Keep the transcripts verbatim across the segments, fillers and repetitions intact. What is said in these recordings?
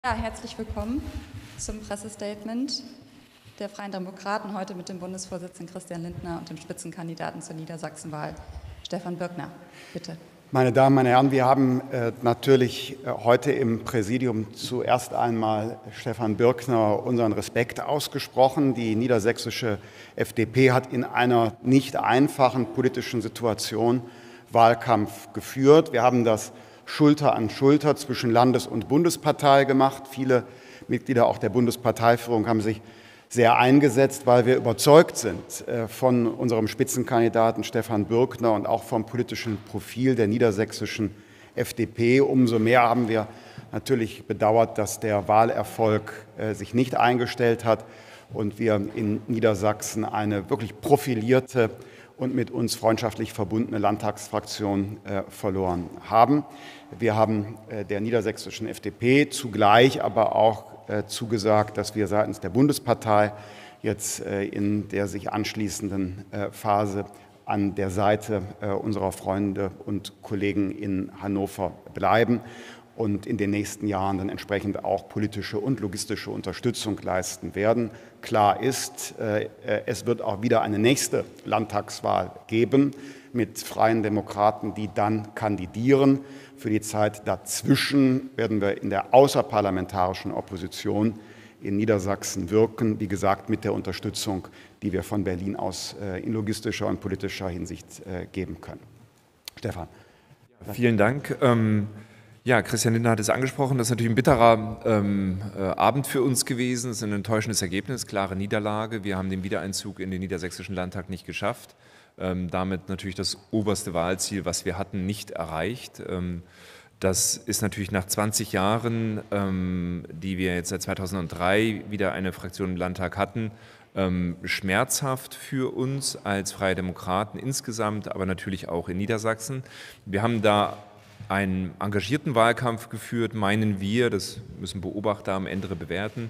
Ja, herzlich willkommen zum Pressestatement der Freien Demokraten, heute mit dem Bundesvorsitzenden Christian Lindner und dem Spitzenkandidaten zur Niedersachsenwahl, Stefan Bürkner. Bitte. Meine Damen, meine Herren, wir haben äh, natürlich äh, heute im Präsidium zuerst einmal Stefan Bürkner unseren Respekt ausgesprochen. Die niedersächsische F D P hat in einer nicht einfachen politischen Situation Wahlkampf geführt. Wir haben das Schulter an Schulter zwischen Landes- und Bundespartei gemacht. Viele Mitglieder auch der Bundesparteiführung haben sich sehr eingesetzt, weil wir überzeugt sind von unserem Spitzenkandidaten Stefan Bürkner und auch vom politischen Profil der niedersächsischen F D P. Umso mehr haben wir natürlich bedauert, dass der Wahlerfolg sich nicht eingestellt hat und wir in Niedersachsen eine wirklich profilierte und mit uns freundschaftlich verbundene Landtagsfraktion äh, verloren haben. Wir haben äh, der niedersächsischen F D P zugleich aber auch äh, zugesagt, dass wir seitens der Bundespartei jetzt äh, in der sich anschließenden äh, Phase an der Seite äh, unserer Freunde und Kollegen in Hannover bleiben und in den nächsten Jahren dann entsprechend auch politische und logistische Unterstützung leisten werden. Klar ist, es wird auch wieder eine nächste Landtagswahl geben mit Freien Demokraten, die dann kandidieren. Für die Zeit dazwischen werden wir in der außerparlamentarischen Opposition in Niedersachsen wirken, wie gesagt, mit der Unterstützung, die wir von Berlin aus in logistischer und politischer Hinsicht geben können. Stefan. Vielen Dank. Ähm Ja, Christian Lindner hat es angesprochen, das ist natürlich ein bitterer ähm, äh, Abend für uns gewesen, es ist ein enttäuschendes Ergebnis, klare Niederlage. Wir haben den Wiedereinzug in den Niedersächsischen Landtag nicht geschafft, ähm, damit natürlich das oberste Wahlziel, was wir hatten, nicht erreicht. Ähm, das ist natürlich nach zwanzig Jahren, ähm, die wir jetzt seit zweitausenddrei wieder eine Fraktion im Landtag hatten, ähm, schmerzhaft für uns als Freie Demokraten insgesamt, aber natürlich auch in Niedersachsen. Wir haben da einen engagierten Wahlkampf geführt, meinen wir, das müssen Beobachter am Ende bewerten,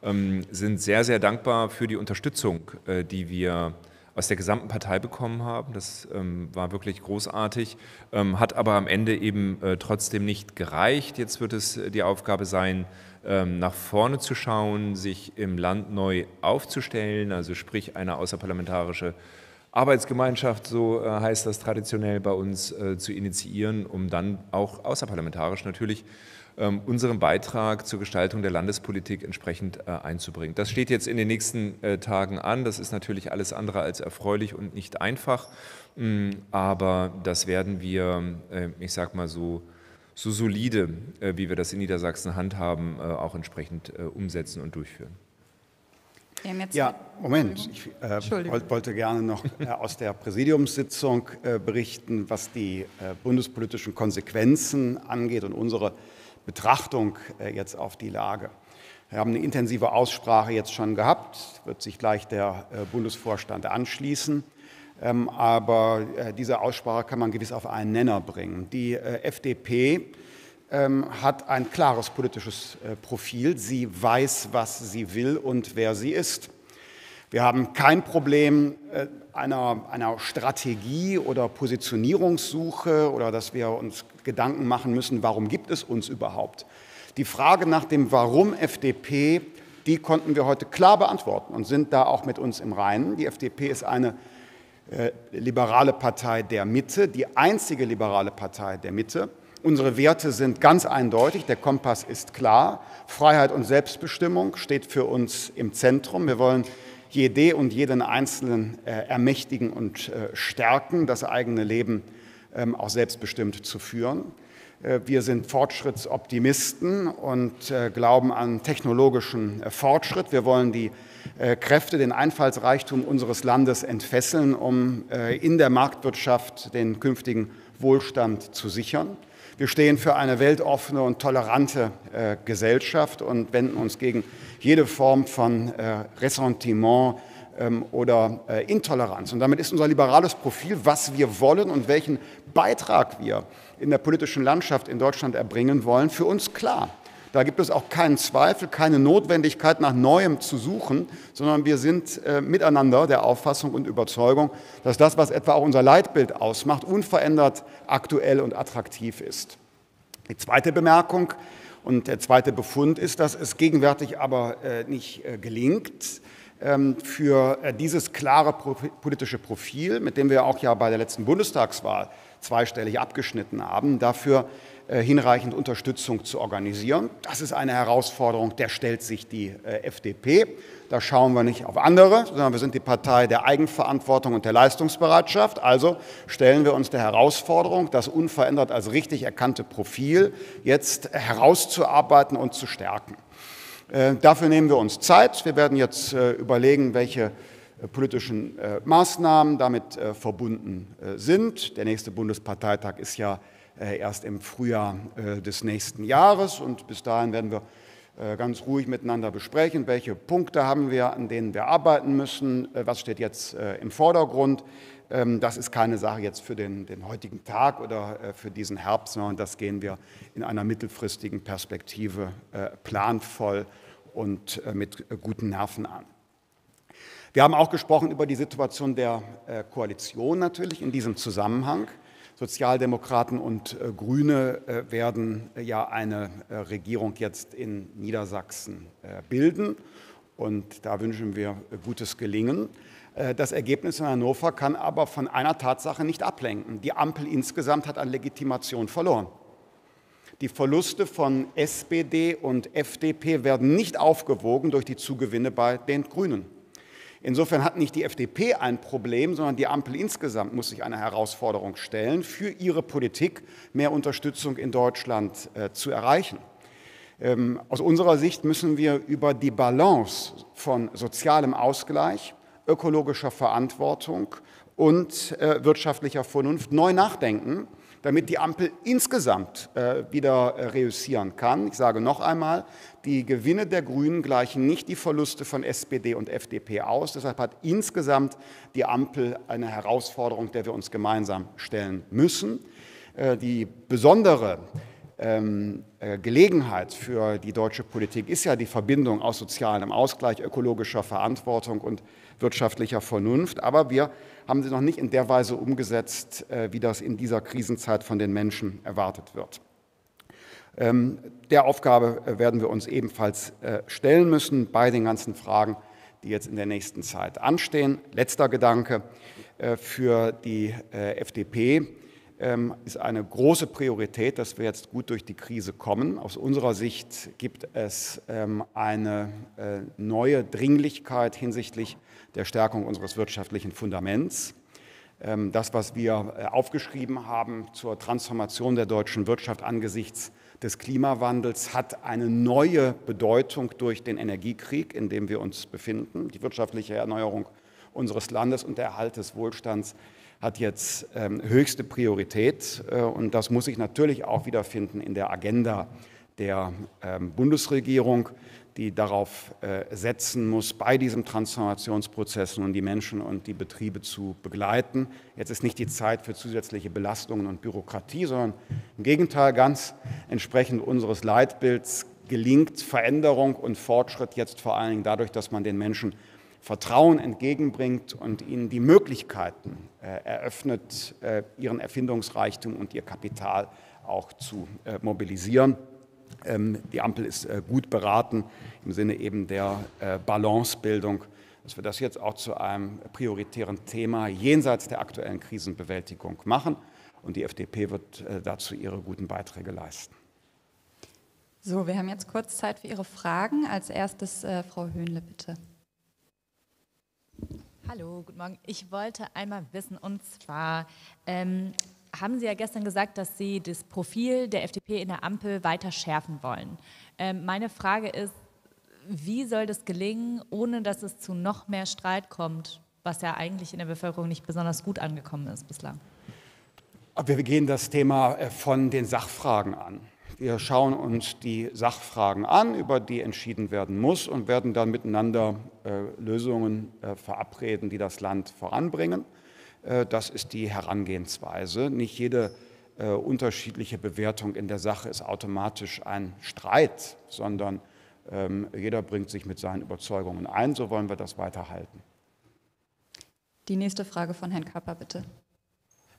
sind sehr, sehr dankbar für die Unterstützung, die wir aus der gesamten Partei bekommen haben. Das war wirklich großartig, hat aber am Ende eben trotzdem nicht gereicht. Jetzt wird es die Aufgabe sein, nach vorne zu schauen, sich im Land neu aufzustellen, also sprich eine außerparlamentarische Arbeitsgemeinschaft, so äh, heißt das traditionell bei uns, äh, zu initiieren, um dann auch außerparlamentarisch natürlich ähm, unseren Beitrag zur Gestaltung der Landespolitik entsprechend äh, einzubringen. Das steht jetzt in den nächsten äh, Tagen an. Das ist natürlich alles andere als erfreulich und nicht einfach, mh, aber das werden wir, äh, ich sag mal so, so solide, äh, wie wir das in Niedersachsen handhaben, äh, auch entsprechend äh, umsetzen und durchführen. Ja, Moment, ich äh, wollte gerne noch äh, aus der Präsidiumssitzung äh, berichten, was die äh, bundespolitischen Konsequenzen angeht und unsere Betrachtung äh, jetzt auf die Lage. Wir haben eine intensive Aussprache jetzt schon gehabt, wird sich gleich der äh, Bundesvorstand anschließen, ähm, aber äh, diese Aussprache kann man gewiss auf einen Nenner bringen. Die äh, F D P hat ein klares politisches Profil. Sie weiß, was sie will und wer sie ist. Wir haben kein Problem einer, einer Strategie oder Positionierungssuche oder dass wir uns Gedanken machen müssen, warum gibt es uns überhaupt. Die Frage nach dem Warum F D P, die konnten wir heute klar beantworten und sind da auch mit uns im Reinen. Die F D P ist eine äh, liberale Partei der Mitte, die einzige liberale Partei der Mitte. Unsere Werte sind ganz eindeutig, der Kompass ist klar. Freiheit und Selbstbestimmung steht für uns im Zentrum. Wir wollen jede und jeden Einzelnen äh, ermächtigen und äh, stärken, das eigene Leben ähm, auch selbstbestimmt zu führen. Äh, wir sind Fortschrittsoptimisten und äh, glauben an technologischen äh, Fortschritt. Wir wollen die äh, Kräfte, den Einfallsreichtum unseres Landes entfesseln, um äh, in der Marktwirtschaft den künftigen Wohlstand zu sichern. Wir stehen für eine weltoffene und tolerante äh, Gesellschaft und wenden uns gegen jede Form von äh, Ressentiment ähm, oder äh, Intoleranz. Und damit ist unser liberales Profil, was wir wollen und welchen Beitrag wir in der politischen Landschaft in Deutschland erbringen wollen, für uns klar. Da gibt es auch keinen Zweifel, keine Notwendigkeit nach Neuem zu suchen, sondern wir sind äh, miteinander der Auffassung und Überzeugung, dass das, was etwa auch unser Leitbild ausmacht, unverändert aktuell und attraktiv ist. Die zweite Bemerkung, Und der zweite Befund ist, dass es gegenwärtig aber nicht gelingt, für dieses klare politische Profil, mit dem wir auch ja bei der letzten Bundestagswahl zweistellig abgeschnitten haben, dafür hinreichend Unterstützung zu organisieren. Das ist eine Herausforderung, der stellt sich die F D P. Da schauen wir nicht auf andere, sondern wir sind die Partei der Eigenverantwortung und der Leistungsbereitschaft. Also stellen wir uns der Herausforderung, das unverändert als richtig erkannte Profil jetzt herauszuarbeiten und zu stärken. Dafür nehmen wir uns Zeit. Wir werden jetzt überlegen, welche politischen Maßnahmen damit verbunden sind. Der nächste Bundesparteitag ist ja erst im Frühjahr des nächsten Jahres und bis dahin werden wir ganz ruhig miteinander besprechen, welche Punkte haben wir, an denen wir arbeiten müssen, was steht jetzt im Vordergrund. Das ist keine Sache jetzt für den, den heutigen Tag oder für diesen Herbst, sondern das gehen wir in einer mittelfristigen Perspektive planvoll und mit guten Nerven an. Wir haben auch gesprochen über die Situation der Koalition natürlich in diesem Zusammenhang. Sozialdemokraten und äh, Grüne äh, werden äh, ja eine äh, Regierung jetzt in Niedersachsen äh, bilden. Und da wünschen wir äh, gutes Gelingen. Äh, das Ergebnis in Hannover kann aber von einer Tatsache nicht ablenken. Die Ampel insgesamt hat an Legitimation verloren. Die Verluste von S P D und F D P werden nicht aufgewogen durch die Zugewinne bei den Grünen. Insofern hat nicht die F D P ein Problem, sondern die Ampel insgesamt muss sich eine Herausforderung stellen, für ihre Politik mehr Unterstützung in Deutschland äh, zu erreichen. Ähm, aus unserer Sicht müssen wir über die Balance von sozialem Ausgleich, ökologischer Verantwortung und äh, wirtschaftlicher Vernunft neu nachdenken, damit die Ampel insgesamt äh, wieder äh, reüssieren kann. Ich sage noch einmal, die Gewinne der Grünen gleichen nicht die Verluste von S P D und F D P aus. Deshalb hat insgesamt die Ampel eine Herausforderung, der wir uns gemeinsam stellen müssen. Äh, die besondere ähm, äh, Gelegenheit für die deutsche Politik ist ja die Verbindung aus sozialem Ausgleich, ökologischer Verantwortung und wirtschaftlicher Vernunft. Aber wir haben sie noch nicht in der Weise umgesetzt, wie das in dieser Krisenzeit von den Menschen erwartet wird. Der Aufgabe werden wir uns ebenfalls stellen müssen bei den ganzen Fragen, die jetzt in der nächsten Zeit anstehen. Letzter Gedanke für die F D P ist eine große Priorität, dass wir jetzt gut durch die Krise kommen. Aus unserer Sicht gibt es eine neue Dringlichkeit hinsichtlich der Stärkung unseres wirtschaftlichen Fundaments. Das, was wir aufgeschrieben haben zur Transformation der deutschen Wirtschaft angesichts des Klimawandels, hat eine neue Bedeutung durch den Energiekrieg, in dem wir uns befinden. Die wirtschaftliche Erneuerung unseres Landes und der Erhalt des Wohlstands hat jetzt höchste Priorität. Und das muss sich natürlich auch wiederfinden in der Agenda der Bundesregierung, die darauf setzen muss, bei diesem Transformationsprozess nun die Menschen und die Betriebe zu begleiten. Jetzt ist nicht die Zeit für zusätzliche Belastungen und Bürokratie, sondern im Gegenteil, ganz entsprechend unseres Leitbilds gelingt Veränderung und Fortschritt jetzt vor allen Dingen dadurch, dass man den Menschen Vertrauen entgegenbringt und ihnen die Möglichkeiten eröffnet, ihren Erfindungsreichtum und ihr Kapital auch zu mobilisieren. Die Ampel ist gut beraten im Sinne eben der Balancebildung, dass wir das jetzt auch zu einem prioritären Thema jenseits der aktuellen Krisenbewältigung machen. Und die F D P wird dazu ihre guten Beiträge leisten. So, wir haben jetzt kurz Zeit für Ihre Fragen. Als erstes äh, Frau Höhnle, bitte. Hallo, guten Morgen. Ich wollte einmal wissen, und zwar ähm, haben Sie ja gestern gesagt, dass Sie das Profil der F D P in der Ampel weiter schärfen wollen. Ähm, meine Frage ist, wie soll das gelingen, ohne dass es zu noch mehr Streit kommt, was ja eigentlich in der Bevölkerung nicht besonders gut angekommen ist bislang? Wir gehen das Thema von den Sachfragen an. Wir schauen uns die Sachfragen an, über die entschieden werden muss, und werden dann miteinander äh, Lösungen äh, verabreden, die das Land voranbringen. Äh, das ist die Herangehensweise. Nicht jede äh, unterschiedliche Bewertung in der Sache ist automatisch ein Streit, sondern ähm, jeder bringt sich mit seinen Überzeugungen ein. So wollen wir das weiterhalten. Die nächste Frage von Herrn Körper, bitte.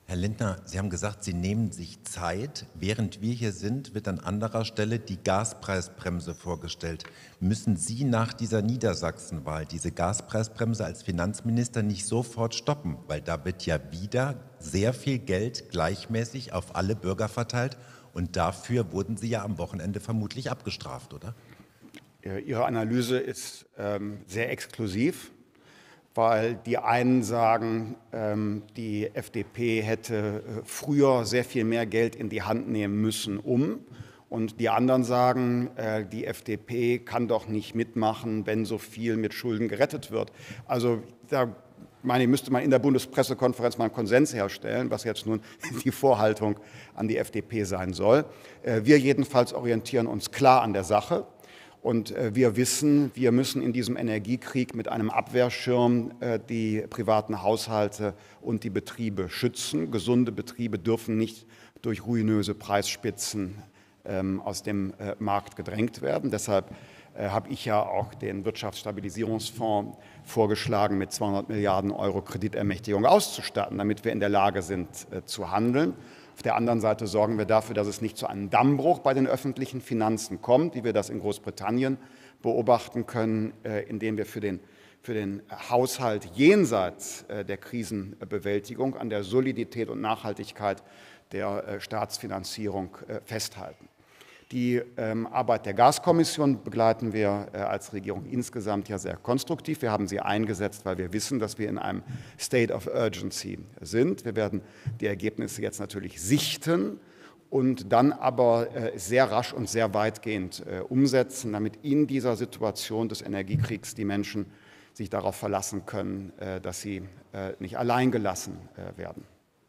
Herr Lindner, Sie haben gesagt, Sie nehmen sich Zeit. Während wir hier sind, wird an anderer Stelle die Gaspreisbremse vorgestellt. Müssen Sie nach dieser Niedersachsenwahl diese Gaspreisbremse als Finanzminister nicht sofort stoppen? Weil da wird ja wieder sehr viel Geld gleichmäßig auf alle Bürger verteilt. Und dafür wurden Sie ja am Wochenende vermutlich abgestraft, oder? Ihre Analyse ist ähm, sehr exklusiv, weil die einen sagen, ähm, die F D P hätte äh, früher sehr viel mehr Geld in die Hand nehmen müssen, um. Und die anderen sagen, äh, die F D P kann doch nicht mitmachen, wenn so viel mit Schulden gerettet wird. Also da meine ich, müsste man in der Bundespressekonferenz mal einen Konsens herstellen, was jetzt nun die Vorhaltung an die F D P sein soll. Äh, wir jedenfalls orientieren uns klar an der Sache. Und wir wissen, wir müssen in diesem Energiekrieg mit einem Abwehrschirm die privaten Haushalte und die Betriebe schützen. Gesunde Betriebe dürfen nicht durch ruinöse Preisspitzen aus dem Markt gedrängt werden. Deshalb habe ich ja auch den Wirtschaftsstabilisierungsfonds vorgeschlagen, mit zweihundert Milliarden Euro Kreditermächtigung auszustatten, damit wir in der Lage sind zu handeln. Auf der anderen Seite sorgen wir dafür, dass es nicht zu einem Dammbruch bei den öffentlichen Finanzen kommt, wie wir das in Großbritannien beobachten können, indem wir für den, für den Haushalt jenseits der Krisenbewältigung an der Solidität und Nachhaltigkeit der Staatsfinanzierung festhalten. Die ähm, Arbeit der Gaskommission begleiten wir äh, als Regierung insgesamt ja sehr konstruktiv. Wir haben sie eingesetzt, weil wir wissen, dass wir in einem State of Urgency sind. Wir werden die Ergebnisse jetzt natürlich sichten und dann aber äh, sehr rasch und sehr weitgehend äh, umsetzen, damit in dieser Situation des Energiekriegs die Menschen sich darauf verlassen können, äh, dass sie äh, nicht allein gelassen äh, werden.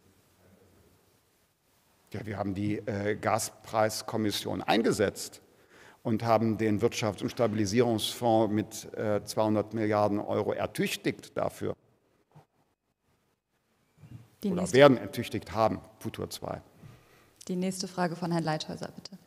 Ja, wir haben die äh, Gaspreiskommission eingesetzt und haben den Wirtschafts- und Stabilisierungsfonds mit äh, zweihundert Milliarden Euro ertüchtigt dafür. Die Oder werden ertüchtigt haben, Futur zwei. Die nächste Frage von Herrn Leithäuser, bitte.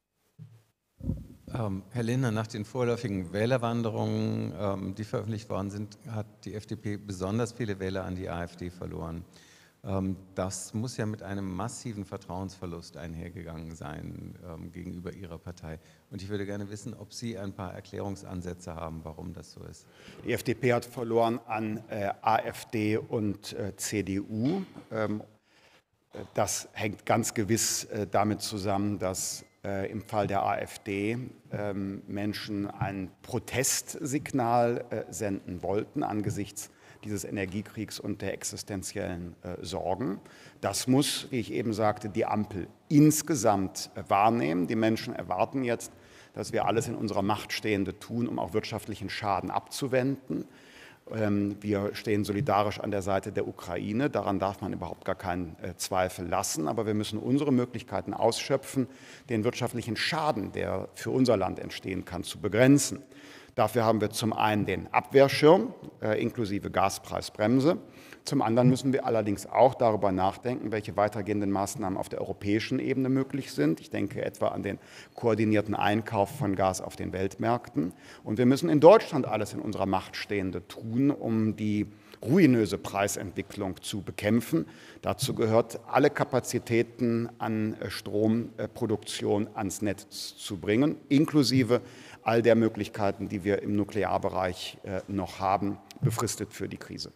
Ähm, Herr Lindner, nach den vorläufigen Wählerwanderungen, ähm, die veröffentlicht worden sind, hat die F D P besonders viele Wähler an die AfD verloren. Das muss ja mit einem massiven Vertrauensverlust einhergegangen sein ähm, gegenüber Ihrer Partei. Und ich würde gerne wissen, ob Sie ein paar Erklärungsansätze haben, warum das so ist. Die F D P hat verloren an äh, AfD und äh, C D U. Ähm, das hängt ganz gewiss äh, damit zusammen, dass äh, im Fall der AfD äh, Menschen ein Protestsignal äh, senden wollten angesichts dieses Energiekriegs und der existenziellen äh, Sorgen. Das muss, wie ich eben sagte, die Ampel insgesamt äh, wahrnehmen. Die Menschen erwarten jetzt, dass wir alles in unserer Macht Stehende tun, um auch wirtschaftlichen Schaden abzuwenden. Ähm, wir stehen solidarisch an der Seite der Ukraine. Daran darf man überhaupt gar keinen äh, Zweifel lassen. Aber wir müssen unsere Möglichkeiten ausschöpfen, den wirtschaftlichen Schaden, der für unser Land entstehen kann, zu begrenzen. Dafür haben wir zum einen den Abwehrschirm äh, inklusive Gaspreisbremse. Zum anderen müssen wir allerdings auch darüber nachdenken, welche weitergehenden Maßnahmen auf der europäischen Ebene möglich sind. Ich denke etwa an den koordinierten Einkauf von Gas auf den Weltmärkten. Und wir müssen in Deutschland alles in unserer Macht Stehende tun, um die ruinöse Preisentwicklung zu bekämpfen. Dazu gehört, alle Kapazitäten an Stromproduktion ans Netz zu bringen, inklusive all der Möglichkeiten, die wir im Nuklearbereich noch haben, befristet für die Krise.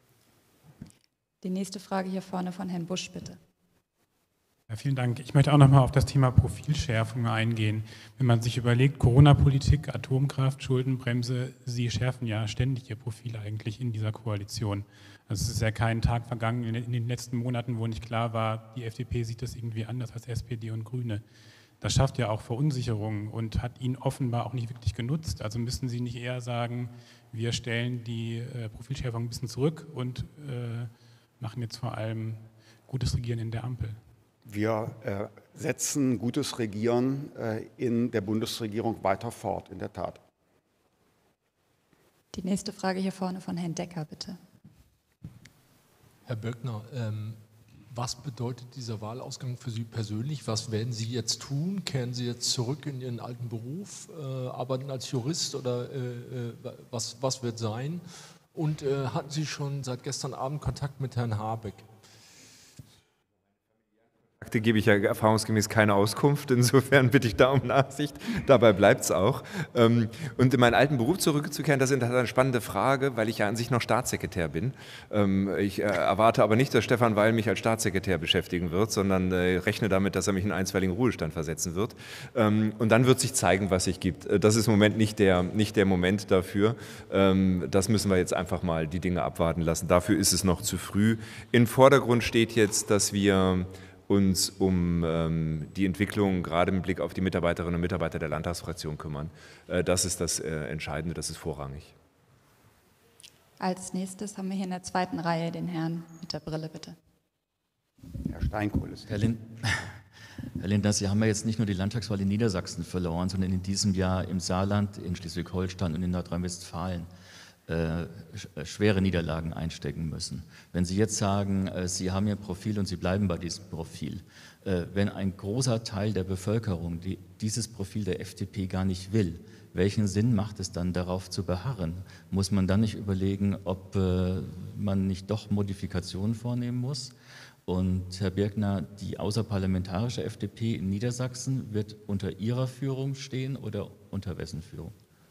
Die nächste Frage hier vorne von Herrn Busch, bitte. Ja, vielen Dank. Ich möchte auch noch mal auf das Thema Profilschärfung eingehen. Wenn man sich überlegt, Corona-Politik, Atomkraft, Schuldenbremse, Sie schärfen ja ständig Ihr Profil eigentlich in dieser Koalition. Also es ist ja kein Tag vergangen in den letzten Monaten, wo nicht klar war, die F D P sieht das irgendwie anders als S P D und Grüne. Das schafft ja auch Verunsicherung und hat Ihnen offenbar auch nicht wirklich genutzt. Also müssen Sie nicht eher sagen, wir stellen die äh, Profilschärfung ein bisschen zurück und äh, machen jetzt vor allem gutes Regieren in der Ampel? Wir äh, setzen gutes Regieren äh, in der Bundesregierung weiter fort, in der Tat. Die nächste Frage hier vorne von Herrn Decker, bitte. Herr Böckner, ähm, was bedeutet dieser Wahlausgang für Sie persönlich? Was werden Sie jetzt tun? Kehren Sie jetzt zurück in Ihren alten Beruf, äh, arbeiten als Jurist oder äh, was, was wird sein? Und äh, hatten Sie schon seit gestern Abend Kontakt mit Herrn Habeck? gebe ich ja erfahrungsgemäß keine Auskunft, insofern bitte ich da um Nachsicht, dabei bleibt es auch. Und in meinen alten Beruf zurückzukehren, das ist eine spannende Frage, weil ich ja an sich noch Staatssekretär bin. Ich erwarte aber nicht, dass Stefan Weil mich als Staatssekretär beschäftigen wird, sondern rechne damit, dass er mich in einstweiligen Ruhestand versetzen wird. Und dann wird sich zeigen, was sich gibt. Das ist im Moment nicht der, nicht der Moment dafür. Das müssen wir jetzt einfach mal die Dinge abwarten lassen. Dafür ist es noch zu früh. Im Vordergrund steht jetzt, dass wir uns um ähm, die Entwicklung gerade mit Blick auf die Mitarbeiterinnen und Mitarbeiter der Landtagsfraktion kümmern. Äh, das ist das äh, Entscheidende, das ist vorrangig. Als nächstes haben wir hier in der zweiten Reihe den Herrn mit der Brille, bitte. Herr Steinkohl ist Herr, Lind Herr Lindner, Sie haben ja jetzt nicht nur die Landtagswahl in Niedersachsen verloren, sondern in diesem Jahr im Saarland, in Schleswig-Holstein und in Nordrhein-Westfalen Äh, schwere Niederlagen einstecken müssen. Wenn Sie jetzt sagen, äh, Sie haben Ihr Profil und Sie bleiben bei diesem Profil, äh, wenn ein großer Teil der Bevölkerung die, dieses Profil der F D P gar nicht will, welchen Sinn macht es dann, darauf zu beharren? Muss man dann nicht überlegen, ob äh, man nicht doch Modifikationen vornehmen muss? Und Herr Birkner, die außerparlamentarische F D P in Niedersachsen wird unter Ihrer Führung stehen oder unter wessen Führung?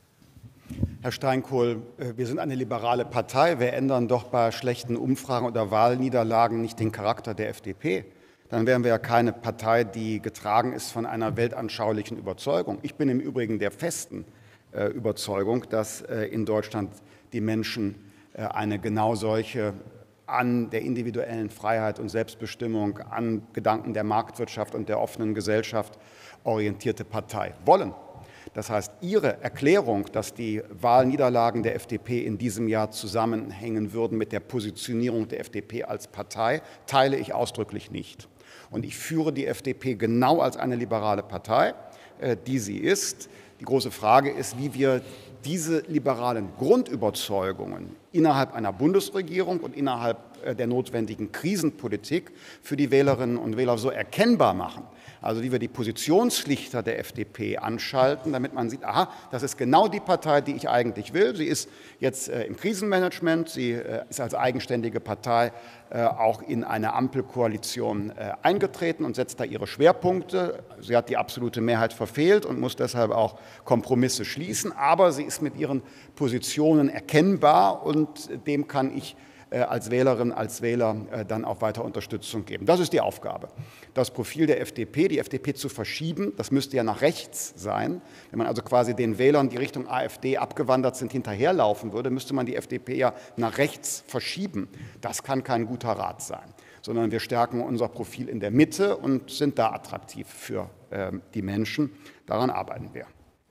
Herr Steinkohl, wir sind eine liberale Partei. Wir ändern doch bei schlechten Umfragen oder Wahlniederlagen nicht den Charakter der F D P. Dann wären wir ja keine Partei, die getragen ist von einer weltanschaulichen Überzeugung. Ich bin im Übrigen der festen äh, Überzeugung, dass äh, in Deutschland die Menschen äh, eine genau solche an der individuellen Freiheit und Selbstbestimmung, an Gedanken der Marktwirtschaft und der offenen Gesellschaft orientierte Partei wollen. Das heißt, Ihre Erklärung, dass die Wahlniederlagen der F D P in diesem Jahr zusammenhängen würden mit der Positionierung der F D P als Partei, teile ich ausdrücklich nicht. Und ich führe die F D P genau als eine liberale Partei, die sie ist. Die große Frage ist, wie wir diese liberalen Grundüberzeugungen innerhalb einer Bundesregierung und innerhalb der notwendigen Krisenpolitik für die Wählerinnen und Wähler so erkennbar machen. Also wie wir die Positionslichter der F D P anschalten, damit man sieht, aha, das ist genau die Partei, die ich eigentlich will. Sie ist jetzt äh, im Krisenmanagement, sie äh, ist als eigenständige Partei äh, auch in eine Ampelkoalition äh, eingetreten und setzt da ihre Schwerpunkte. Sie hat die absolute Mehrheit verfehlt und muss deshalb auch Kompromisse schließen, aber sie ist mit ihren Positionen erkennbar und dem kann ich als Wählerin, als Wähler dann auch weiter Unterstützung geben. Das ist die Aufgabe. Das Profil der F D P, die F D P zu verschieben, das müsste ja nach rechts sein. Wenn man also quasi den Wählern, die Richtung AfD abgewandert sind, hinterherlaufen würde, müsste man die F D P ja nach rechts verschieben. Das kann kein guter Rat sein, sondern wir stärken unser Profil in der Mitte und sind da attraktiv für äh, die Menschen. Daran arbeiten wir.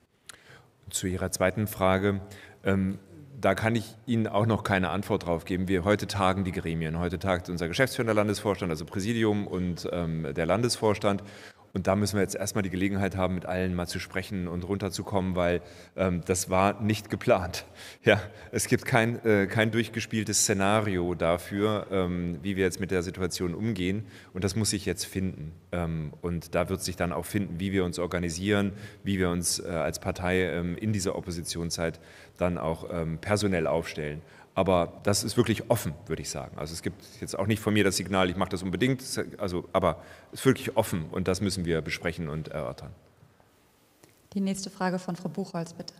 Zu Ihrer zweiten Frage. Ähm Da kann ich Ihnen auch noch keine Antwort drauf geben. Wir heute tagen die Gremien. Heute tagt unser geschäftsführender Landesvorstand, also Präsidium und ähm, der Landesvorstand. Und da müssen wir jetzt erstmal die Gelegenheit haben, mit allen mal zu sprechen und runterzukommen, weil ähm, das war nicht geplant. Ja, es gibt kein, äh, kein durchgespieltes Szenario dafür, ähm, wie wir jetzt mit der Situation umgehen. Und das muss sich jetzt finden. Ähm, und da wird sich dann auch finden, wie wir uns organisieren, wie wir uns äh, als Partei ähm, in dieser Oppositionszeit dann auch ähm, personell aufstellen. Aber das ist wirklich offen, würde ich sagen. Also es gibt jetzt auch nicht von mir das Signal, ich mache das unbedingt, also, aber es ist wirklich offen und das müssen wir besprechen und erörtern. Die nächste Frage von Frau Buchholz, bitte.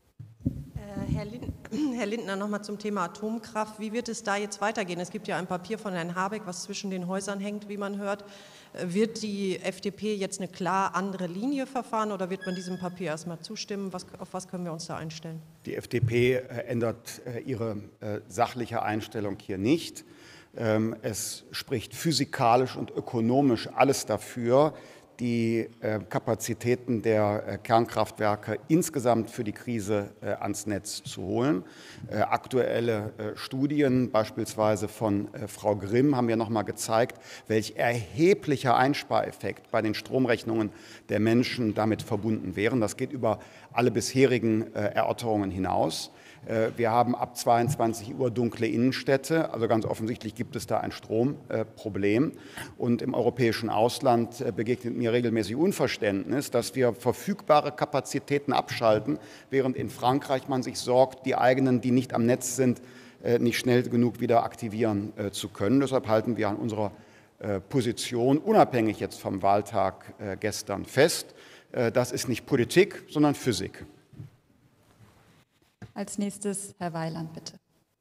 Äh, Herr, Lind Herr Lindner, noch mal zum Thema Atomkraft. Wie wird es da jetzt weitergehen? Es gibt ja ein Papier von Herrn Habeck, was zwischen den Häusern hängt, wie man hört. Wird die F D P jetzt eine klar andere Linie verfahren oder wird man diesem Papier erstmal zustimmen? Was, auf was können wir uns da einstellen? Die F D P ändert ihre sachliche Einstellung hier nicht. Es spricht physikalisch und ökonomisch alles dafür, die Kapazitäten der Kernkraftwerke insgesamt für die Krise ans Netz zu holen. Aktuelle Studien, beispielsweise von Frau Grimm, haben ja noch mal gezeigt, welch erheblicher Einspareffekt bei den Stromrechnungen der Menschen damit verbunden wären. Das geht über alle bisherigen Erörterungen hinaus. Wir haben ab zweiundzwanzig Uhr dunkle Innenstädte, also ganz offensichtlich gibt es da ein Stromproblem. Und im europäischen Ausland begegnet mir regelmäßig Unverständnis, dass wir verfügbare Kapazitäten abschalten, während in Frankreich man sich sorgt, die eigenen, die nicht am Netz sind, nicht schnell genug wieder aktivieren zu können. Deshalb halten wir an unserer Position, unabhängig jetzt vom Wahltag gestern, fest. Das ist nicht Politik, sondern Physik. Als nächstes Herr Weiland, bitte.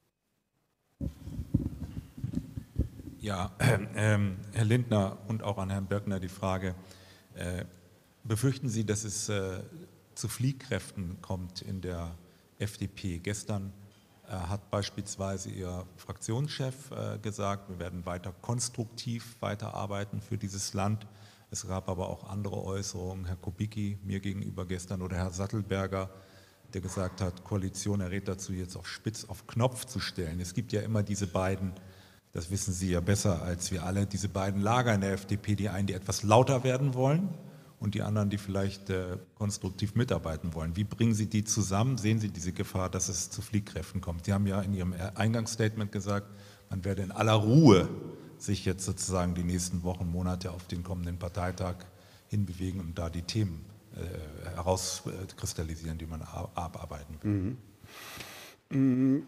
Ja, äh, Herr Lindner und auch an Herrn Böckner die Frage, äh, befürchten Sie, dass es äh, zu Fliehkräften kommt in der F D P? Gestern äh, hat beispielsweise Ihr Fraktionschef äh, gesagt, wir werden weiter konstruktiv weiterarbeiten für dieses Land. Es gab aber auch andere Äußerungen, Herr Kubicki mir gegenüber gestern oder Herr Sattelberger, der gesagt hat, Koalition errät dazu, jetzt auf Spitz auf Knopf zu stellen. Es gibt ja immer diese beiden, das wissen Sie ja besser als wir alle, diese beiden Lager in der F D P, die einen, die etwas lauter werden wollen und die anderen, die vielleicht äh, konstruktiv mitarbeiten wollen. Wie bringen Sie die zusammen? Sehen Sie diese Gefahr, dass es zu Fliehkräften kommt? Sie haben ja in Ihrem Eingangsstatement gesagt, man werde in aller Ruhe sich jetzt sozusagen die nächsten Wochen, Monate auf den kommenden Parteitag hinbewegen und da die Themen äh, herauskristallisieren, die man abarbeiten will. Mhm. Mhm.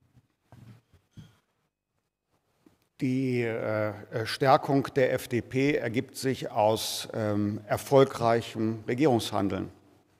Die äh, Stärkung der F D P ergibt sich aus ähm, erfolgreichem Regierungshandeln.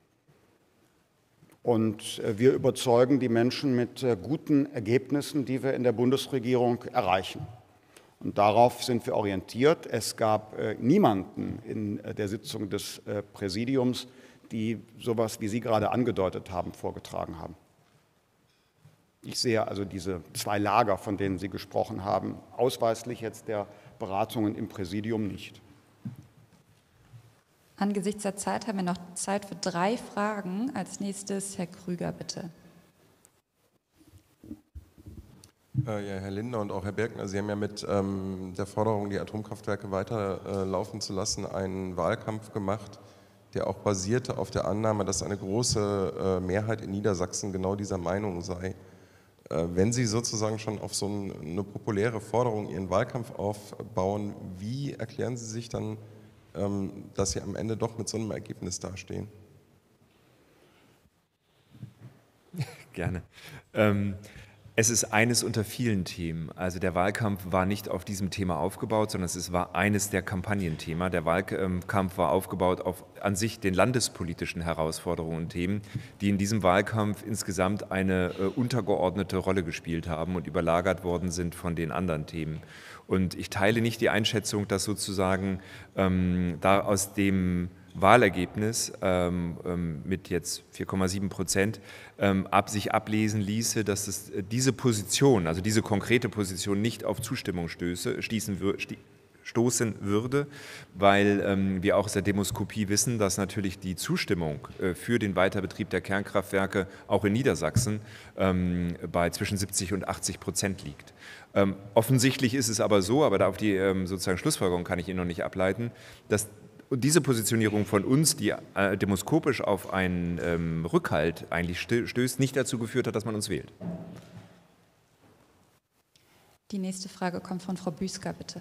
Und äh, wir überzeugen die Menschen mit äh, guten Ergebnissen, die wir in der Bundesregierung erreichen. Und darauf sind wir orientiert. Es gab äh, niemanden in äh, der Sitzung des äh, Präsidiums, die sowas, wie Sie gerade angedeutet haben, vorgetragen haben. Ich sehe also diese zwei Lager, von denen Sie gesprochen haben, ausweislich jetzt der Beratungen im Präsidium nicht. Angesichts der Zeit haben wir noch Zeit für drei Fragen. Als nächstes Herr Krüger, bitte. Äh, ja, Herr Lindner und auch Herr Birkner, Sie haben ja mit ähm, der Forderung, die Atomkraftwerke weiterlaufen äh, zu lassen, einen Wahlkampf gemacht, der auch basierte auf der Annahme, dass eine große äh, Mehrheit in Niedersachsen genau dieser Meinung sei. Wenn Sie sozusagen schon auf so eine populäre Forderung Ihren Wahlkampf aufbauen, wie erklären Sie sich dann, dass Sie am Ende doch mit so einem Ergebnis dastehen? Gerne. Ähm Es ist eines unter vielen Themen. Also der Wahlkampf war nicht auf diesem Thema aufgebaut, sondern es war eines der Kampagnenthemen. Der Wahlkampf war aufgebaut auf an sich den landespolitischen Herausforderungen und Themen, die in diesem Wahlkampf insgesamt eine äh, untergeordnete Rolle gespielt haben und überlagert worden sind von den anderen Themen. Und ich teile nicht die Einschätzung, dass sozusagen ähm, da aus dem Wahlergebnis ähm, ähm, mit jetzt vier Komma sieben Prozent ähm, ab sich ablesen ließe, dass es diese Position, also diese konkrete Position nicht auf Zustimmung stöße, stießen, sti stoßen würde, weil ähm, wir auch aus der Demoskopie wissen, dass natürlich die Zustimmung äh, für den Weiterbetrieb der Kernkraftwerke auch in Niedersachsen ähm, bei zwischen siebzig und achtzig Prozent liegt. Ähm, offensichtlich ist es aber so, aber da auf die ähm, sozusagen Schlussfolgerung kann ich Ihnen noch nicht ableiten, dass Und diese Positionierung von uns, die äh, demoskopisch auf einen ähm, Rückhalt eigentlich stößt, nicht dazu geführt hat, dass man uns wählt. Die nächste Frage kommt von Frau Büsker, bitte.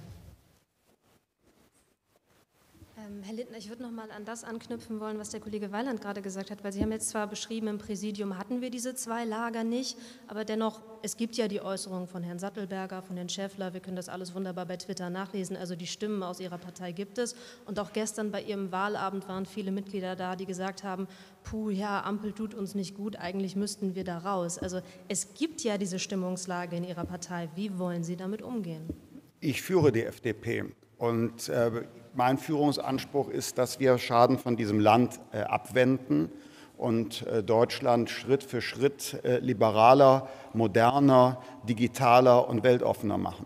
Ähm, Herr Lindner, ich würde noch mal an das anknüpfen wollen, was der Kollege Weiland gerade gesagt hat, weil Sie haben jetzt zwar beschrieben, im Präsidium hatten wir diese zwei Lager nicht, aber dennoch, es gibt ja die Äußerungen von Herrn Sattelberger, von Herrn Schäffler, wir können das alles wunderbar bei Twitter nachlesen, also die Stimmen aus Ihrer Partei gibt es. Und auch gestern bei Ihrem Wahlabend waren viele Mitglieder da, die gesagt haben, puh, ja, Ampel tut uns nicht gut, eigentlich müssten wir da raus. Also es gibt ja diese Stimmungslage in Ihrer Partei. Wie wollen Sie damit umgehen? Ich führe die F D P und äh, mein Führungsanspruch ist, dass wir Schaden von diesem Land äh, abwenden und äh, Deutschland Schritt für Schritt äh, liberaler, moderner, digitaler und weltoffener machen.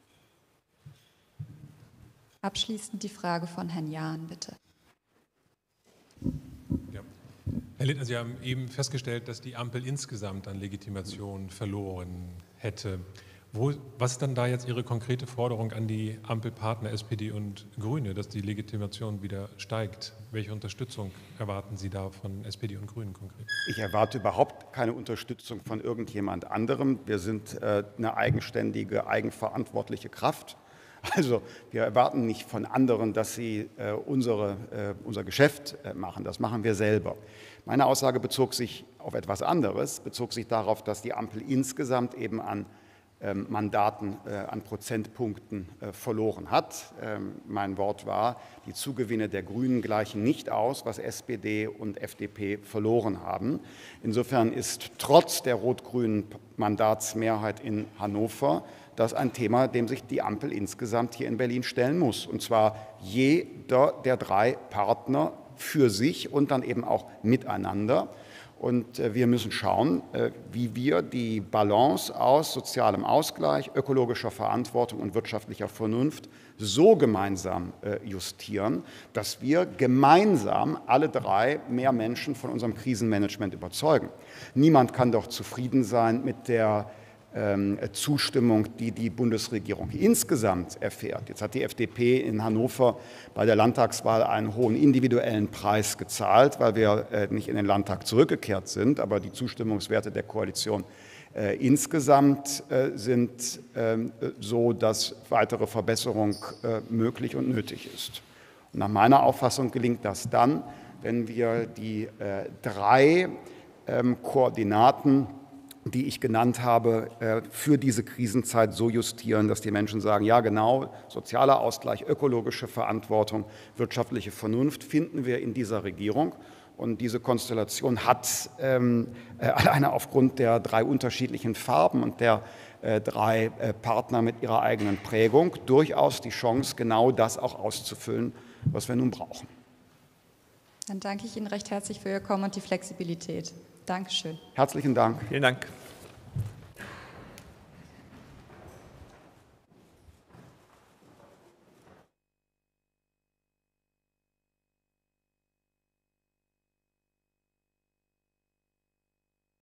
Abschließend die Frage von Herrn Jahn, bitte. Ja. Herr Lindner, Sie haben eben festgestellt, dass die Ampel insgesamt an Legitimation verloren hätte. Wo, was ist dann da jetzt Ihre konkrete Forderung an die Ampelpartner S P D und Grüne, dass die Legitimation wieder steigt? Welche Unterstützung erwarten Sie da von S P D und Grünen konkret? Ich erwarte überhaupt keine Unterstützung von irgendjemand anderem. Wir sind äh, eine eigenständige, eigenverantwortliche Kraft. Also wir erwarten nicht von anderen, dass sie äh, unsere, äh, unser Geschäft äh, machen. Das machen wir selber. Meine Aussage bezog sich auf etwas anderes, bezog sich darauf, dass die Ampel insgesamt eben an Mandaten an Prozentpunkten verloren hat. Mein Wort war, die Zugewinne der Grünen gleichen nicht aus, was S P D und F D P verloren haben. Insofern ist trotz der rot-grünen Mandatsmehrheit in Hannover das ein Thema, dem sich die Ampel insgesamt hier in Berlin stellen muss. Und zwar jeder der drei Partner für sich und dann eben auch miteinander. Und wir müssen schauen, wie wir die Balance aus sozialem Ausgleich, ökologischer Verantwortung und wirtschaftlicher Vernunft so gemeinsam justieren, dass wir gemeinsam alle drei mehr Menschen von unserem Krisenmanagement überzeugen. Niemand kann doch zufrieden sein mit der Zustimmung, die die Bundesregierung insgesamt erfährt. Jetzt hat die F D P in Hannover bei der Landtagswahl einen hohen individuellen Preis gezahlt, weil wir nicht in den Landtag zurückgekehrt sind, aber die Zustimmungswerte der Koalition äh, insgesamt äh, sind äh, so, dass weitere Verbesserung äh, möglich und nötig ist. Und nach meiner Auffassung gelingt das dann, wenn wir die äh, drei ähm, Koordinaten, die ich genannt habe, für diese Krisenzeit so justieren, dass die Menschen sagen, ja genau, sozialer Ausgleich, ökologische Verantwortung, wirtschaftliche Vernunft finden wir in dieser Regierung. Und diese Konstellation hat ähm, alleine aufgrund der drei unterschiedlichen Farben und der äh, drei äh, Partner mit ihrer eigenen Prägung durchaus die Chance, genau das auch auszufüllen, was wir nun brauchen. Dann danke ich Ihnen recht herzlich für Ihr Kommen und die Flexibilität. Dankeschön. Herzlichen Dank. Vielen Dank.